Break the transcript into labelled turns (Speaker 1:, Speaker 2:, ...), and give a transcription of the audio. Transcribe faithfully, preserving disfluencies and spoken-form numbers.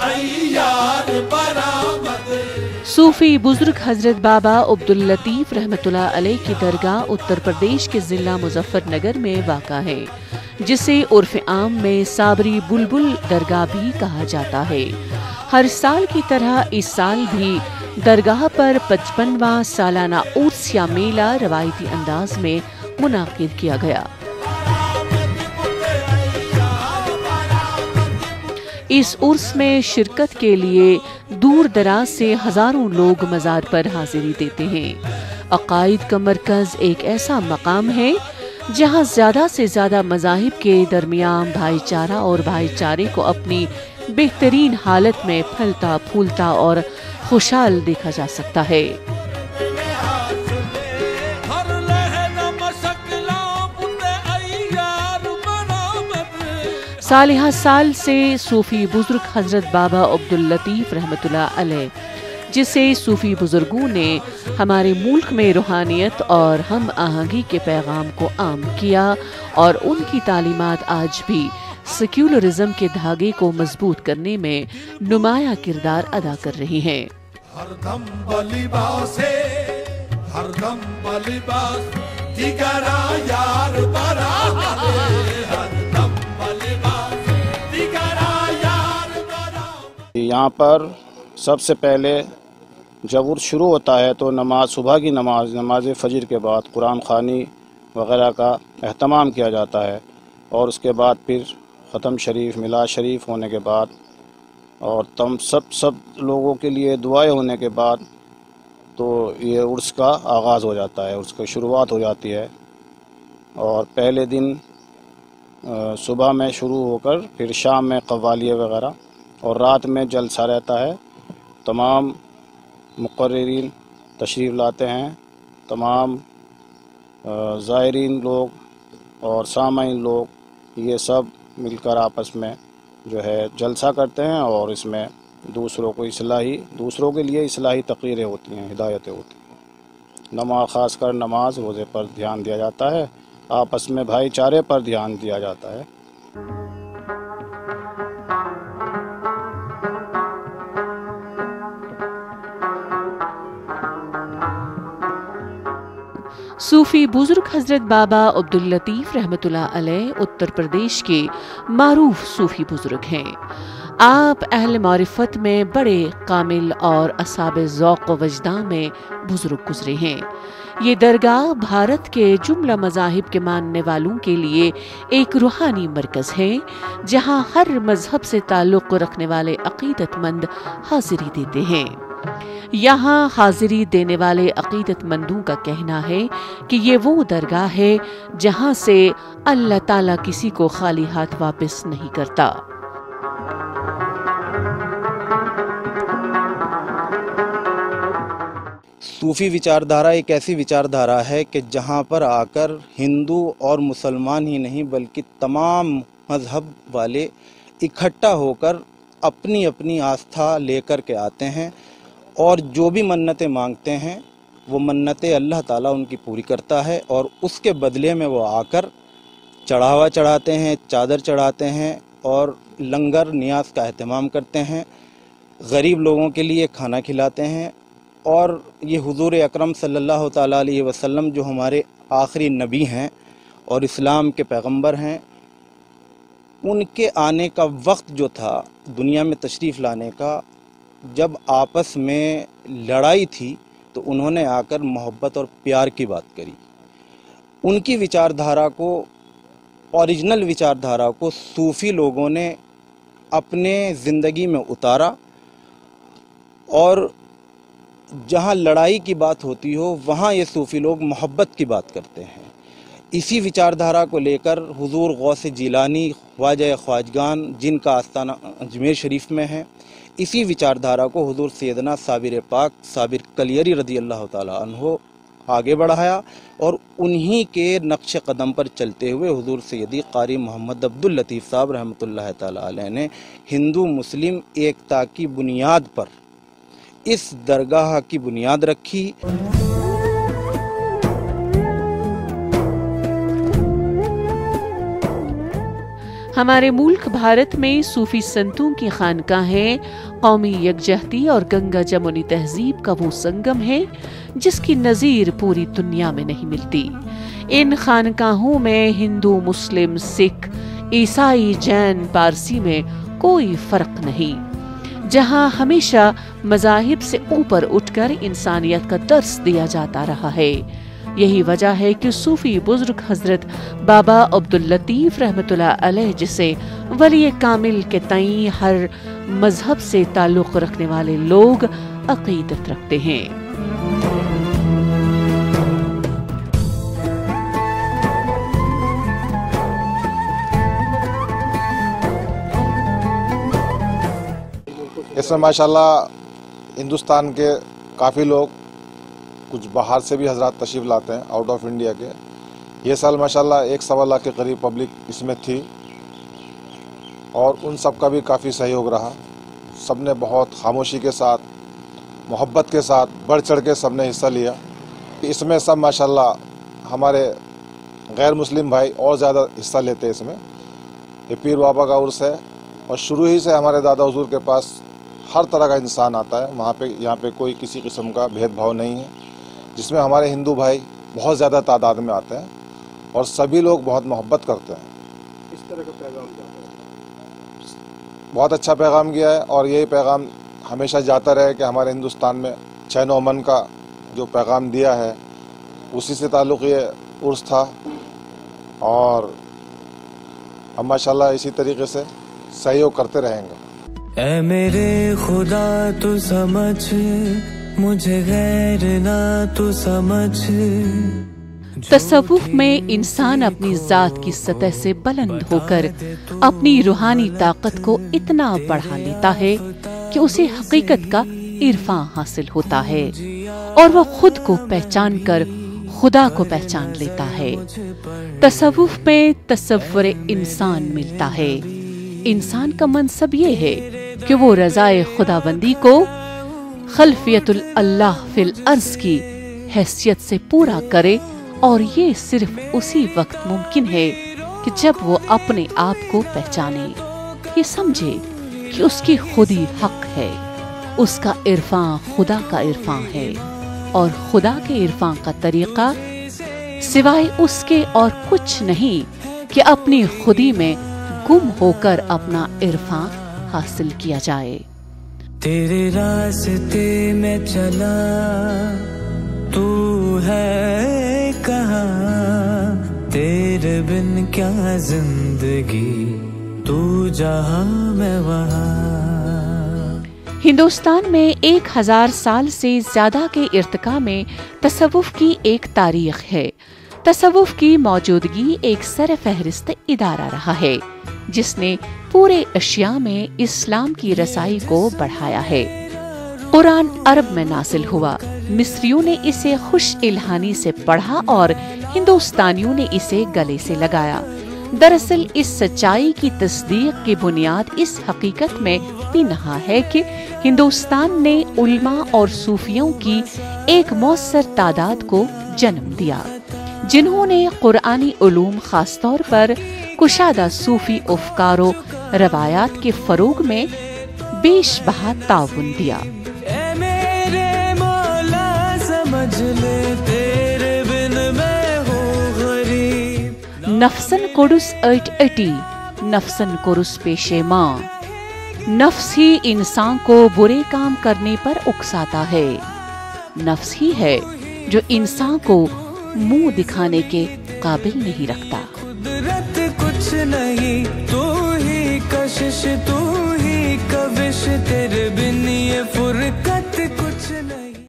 Speaker 1: सूफी बुजुर्ग हजरत बाबा अब्दुल लतीफ रहमतुल्लाह अलैह की दरगाह उत्तर प्रदेश के जिला मुजफ्फरनगर में वाक़ा है, जिसे उर्फ आम में साबरी बुलबुल दरगाह भी कहा जाता है। हर साल की तरह इस साल भी दरगाह पर पचपनवां सालाना उर्स या मेला रवायती अंदाज में मुनाकिद किया गया। इस उर्स में शिरकत के लिए दूर दराज से हजारों लोग मज़ार पर हाजिरी देते हैं। अकायद का मरकज एक ऐसा मकाम है जहां ज्यादा से ज्यादा मज़ाहिब के दरमियान भाईचारा और भाईचारे को अपनी बेहतरीन हालत में फलता फूलता और खुशहाल देखा जा सकता है। सालिहा साल से सूफी बुजुर्ग हजरत बाबा अब्दुल लतीफ रहमतुल्लाह अलैह, जिसे सूफी बुजुर्गों ने हमारे मुल्क में रूहानियत और हम आहंगी के पैगाम को आम किया और उनकी तालीमात आज भी सेक्युलरिज्म के धागे को मजबूत करने में नुमाया किरदार अदा कर रही हैं।
Speaker 2: हरदम बलिबासे हरदम बलिबास दिगरा यार बरा हरदम बलिबास दिगरा यार बरा।
Speaker 3: यहाँ पर सबसे पहले जब उर्स शुरू होता है तो नमाज, सुबह की नमाज नमाज फजर के बाद कुरान खानी वगैरह का अहतमाम किया जाता है और उसके बाद फिर ख़त्म शरीफ, मिलाद शरीफ होने के बाद और तम सब सब लोगों के लिए दुआएं होने के बाद तो ये उर्स का आगाज़ हो जाता है, उर्स की शुरुआत हो जाती है। और पहले दिन सुबह में शुरू होकर फिर शाम में कव्वालिया वगैरह और रात में जलसा रहता है। तमाम मुक़र्रिरीन तशरीफ़ लाते हैं, तमाम ज़ायरीन लोग और सामाईन लोग ये सब मिलकर आपस में जो है जलसा करते हैं और इसमें दूसरों को इस्लाही दूसरों के लिए इस्लाही तक़रीरें होती हैं, हिदायतें होती हैं। नमाज, ख़ास कर नमाज रोज़े पर ध्यान दिया जाता है, आपस में भाईचारे पर ध्यान दिया जाता है।
Speaker 1: सूफी बुजुर्ग हजरत बाबा अब्दुल लतीफ रहमतुल्लाह अलैह उत्तर प्रदेश के मारूफ सूफी बुजुर्ग हैं। आप अहल मारिफत में बड़े कामिल और असाब ज़ौक़ व वजदा में बुजुर्ग गुजरे हैं। ये दरगाह भारत के जुमला मज़ाहिब के मानने वालों के लिए एक रूहानी मरकज़ है, जहाँ हर मजहब से ताल्लुक़ रखने वाले अक़ीदतमंद हाजिरी देते हैं। यहाँ हाजिरी देने वाले अक़ीदतमंदों का कहना है कि ये वो दरगाह है जहाँ से अल्लाह ताला किसी को खाली हाथ वापस नहीं करता।
Speaker 4: सूफ़ी विचारधारा एक ऐसी विचारधारा है कि जहाँ पर आकर हिंदू और मुसलमान ही नहीं बल्कि तमाम मज़हब वाले इकट्ठा होकर अपनी अपनी आस्था लेकर के आते हैं और जो भी मन्नतें मांगते हैं वो मन्नतें अल्लाह ताला उनकी पूरी करता है और उसके बदले में वो आकर चढ़ावा चढ़ाते हैं, चादर चढ़ाते हैं और लंगर नियाज का अहतमाम करते हैं, गरीब लोगों के लिए खाना खिलाते हैं। और ये हुजूर अकरम सल्लल्लाहु ताला अलैहि वसल्लम जो हमारे आखिरी नबी हैं और इस्लाम के पैगंबर हैं, उनके आने का वक्त जो था दुनिया में तशरीफ़ लाने का, जब आपस में लड़ाई थी तो उन्होंने आकर मोहब्बत और प्यार की बात करी। उनकी विचारधारा को, ओरिजिनल विचारधारा को सूफ़ी लोगों ने अपने ज़िंदगी में उतारा और जहाँ लड़ाई की बात होती हो वहाँ ये सूफ़ी लोग मोहब्बत की बात करते हैं। इसी विचारधारा को लेकर हुजूर गौसे जिलानी ख्वाजा ख्वाजगान, जिनका आस्थाना अजमेर शरीफ में है, इसी विचारधारा को हुजूर सैयदना साबिर पाक साबिर कलियरी रज़ी अल्लाह ताला अन्हो आगे बढ़ाया और उन्हीं के नक्श कदम पर चलते हुए हुजूर सैयदी कारी मोहम्मद अब्दुल लतीफ़ साहब रहमतुल्लाह ताला अलैह ने हिंदू मुस्लिम एकता की बुनियाद पर इस दरगाह की बुनियाद रखी।
Speaker 1: हमारे मुल्क भारत में सूफी संतों की खानकाहें कौमी यकजहती और गंगा जमुनी तहजीब का वो संगम है जिसकी नज़ीर पूरी दुनिया में नहीं मिलती। इन खानकाहों में हिंदू, मुस्लिम, सिख, ईसाई, जैन, पारसी में कोई फर्क नहीं, जहां हमेशा मज़ाहिब से ऊपर उठकर इंसानियत का दर्स दिया जाता रहा है। यही वजह है कि सूफी बुजुर्ग हजरत बाबा अब्दुल लतीफ रहमतुल्लाह अलैह जिसे वली कामिल के तई हर मजहब से ताल्लुक़ रखने वाले लोग अक़ीदत रखते हैं।
Speaker 5: इसमें माशाल्लाह हिंदुस्तान के काफ़ी लोग, कुछ बाहर से भी हजरात तशरीफ़ लाते हैं, आउट ऑफ इंडिया के। ये साल माशाल्लाह एक सवा लाख के करीब पब्लिक इसमें थी और उन सब का भी काफ़ी सहयोग रहा। सब ने बहुत खामोशी के साथ, मोहब्बत के साथ, बढ़ चढ़ के सब ने हिस्सा लिया। इसमें सब माशाल्लाह हमारे गैर मुस्लिम भाई और ज़्यादा हिस्सा लेते हैं इसमें। ये पीर बाबा का उर्स है और शुरू ही से हमारे दादा हुजूर के पास हर तरह का इंसान आता है। वहाँ पे यहाँ पे कोई किसी किस्म का भेदभाव नहीं है, जिसमें हमारे हिंदू भाई बहुत ज़्यादा तादाद में आते हैं और सभी लोग बहुत मोहब्बत करते हैं।
Speaker 6: इस तरह का पैगाम
Speaker 5: बहुत अच्छा पैगाम गया है और यही पैगाम हमेशा जाता रहे कि हमारे हिंदुस्तान में चैन व अमन का जो पैगाम दिया है उसी से ताल्लुक़ ये उर्स था और हम माशाल्लाह इसी तरीके से सहयोग करते रहेंगे।
Speaker 7: ऐ मेरे खुदा तू समझ, मुझे गैर ना तू समझ।
Speaker 1: तसव्वुफ में इंसान अपनी जात की सतह से बुलंद होकर अपनी रूहानी ताकत को इतना बढ़ा लेता है कि उसे हकीकत का इरफान हासिल होता है और वह खुद को पहचान कर खुदा को पहचान लेता है। तसव्वुफ में तसव्वुर इंसान मिलता है। इंसान का मनसब ये है कि वो रज़ाए खुदाबंदी को खल्फियतुल अल्लाह फिल अर्ज़ की हैसियत से पूरा करे और ये सिर्फ उसी वक्त मुमकिन है कि जब वो अपने आप को पहचाने, ये समझे कि उसकी खुदी हक है, उसका इरफान खुदा का इरफान है और खुदा के इरफान का तरीका सिवाय उसके और कुछ नहीं कि अपनी खुदी में गुम होकर अपना इरफान हासिल किया जाए।
Speaker 7: तेरे रास्ते में चला तू है कहाँ, तेरे बिन क्या जिंदगी, तू जहाँ मैं वहाँ।
Speaker 1: हिंदुस्तान में एक हजार साल से ज्यादा के इर्तिका में तसव्वुफ की एक तारीख है। तसव्वुफ की मौजूदगी एक सरफहरिस्त इदारा रहा है जिसने पूरे एशिया में इस्लाम की रसाई को बढ़ाया है। कुरान अरब में नाजिल हुआ, मिस्रियों ने इसे खुश इल्हानी से पढ़ा और हिंदुस्तानियों ने इसे गले से लगाया। दरअसल इस सच्चाई की तस्दीक की बुनियाद इस हकीकत में पिनहा है कि हिंदुस्तान ने उल्मा और सूफियों की एक मौसर तादाद को जन्म दिया जिन्होंने कुरानी उलूम खासतौर पर कुशादा सूफी अफकारो रवायात के फरोग में बेशबहा ताउन दिया।
Speaker 7: ऐ मेरे मौला समझ ले, तेरे बिन मैं हूँ गरीब।
Speaker 1: नफ्सन कुरुस ऐट ऐटी, नफ्सन कुरुस पेशे माँ। नफ्स ही इंसान को बुरे काम करने पर उकसाता है। नफ्स ही है जो इंसान को मुंह दिखाने के काबिल नहीं रखता।
Speaker 7: कुदरत कुछ नहीं, तू ही कशिश, तू ही कविश, तेरे बिन ये फुरकत कुछ नहीं।